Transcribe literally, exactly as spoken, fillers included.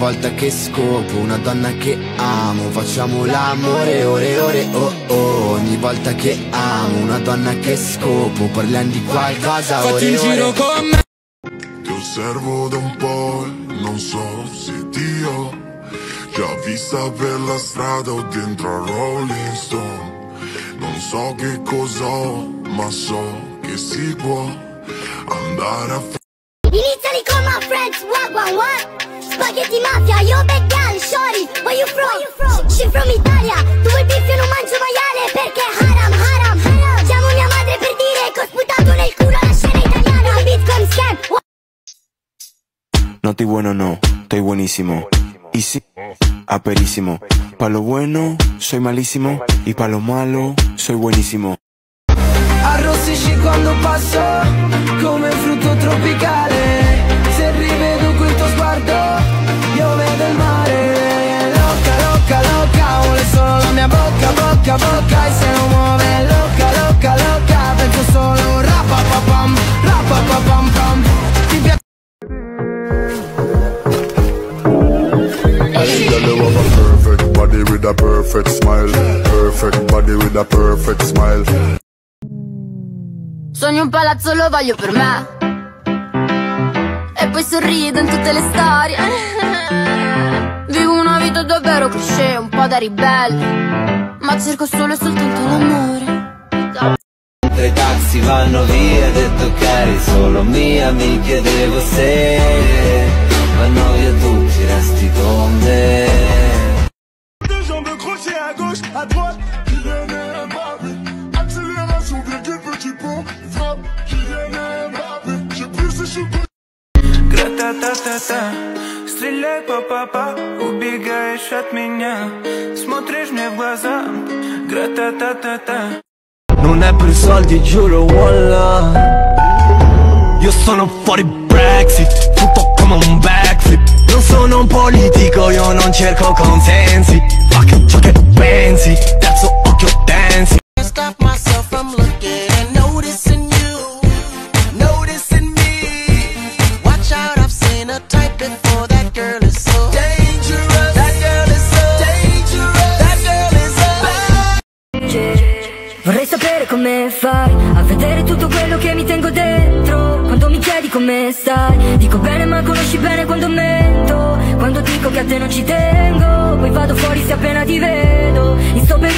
volta che scopo una donna che amo, facciamo l'amore ore ore oh oh. Ogni volta che amo una donna che scopo, parliamo di qualcosa ore ore. Fatti un giro con me. Ti osservo da un po' e non so se ti ho già vista per la strada o dentro a Rolling Stone. Non so che cos'ho, ma so che si può andare a f***. Iniziali con my friends, what, what, what? Spaghetti mafia, yo bad gal, shorty, where you from? Where you from? She from Italia, tu vuoi beef, io non mangio maiale perché haram, haram, haram. Chiamo mia madre per dire che ho sputato nel culo la scena italiana. Bitcoin scam, what? No estoy bueno, no, estoy buenísimo. Y sí, aperísimo. Pa' lo bueno, soy malísimo. Y pa' lo malo, soy buenísimo. Arrossisci quando passo, come un frutto tropicale. Se rivedo quel tuo sguardo, io vedo il mare. Loca, loca, loca, vuole solo la mia bocca, bocca, bocca. E se non muove, loca, loca, loca, penso solo rapapapam, rapapapam, pam. Ti piace? Girl, you have a perfect body with a perfect smile. Perfect body with a perfect smile. Sogno un palazzo, lo voglio per me. E poi sorrido in tutte le storie. Vivo una vita davvero cliché, un po' da ribelle, ma cerco solo e soltanto l'amore. Mentre i taxi vanno via, detto che eri solo mia, mi chiedevo se vanno via tutti, resti con me. Des jambes crochées à gauche, à droite, Kylian Mbappé. Accélération, virgule, petit pont, frappe, Kylian Mbappé. J'ai plus de chocolat. Гра-та-та-та-та, стреляй по папа, убегаешь от меня, смотришь мне в глаза, гра-та-та-та-та. Non è per soldi, giuro, wallah. Io sono fuori Brexit, tutto come un backflip. Non sono un politico, io non cerco consensi. Fuck ciò che pensi, terzo occhio danzi. Stop myself from looking and noticing you, noticing me. Watch out, I've seen a type before. That girl is so dangerous. That girl is so dangerous. That girl is so. Vorrei sapere come fai a vedere tutto quello che mi tengo dentro. Quando mi chiedi come stai, dico bene ma conosci bene quando mento. Quando dico che a te non ci tengo, poi vado fuori se appena ti vedo. Mi sto per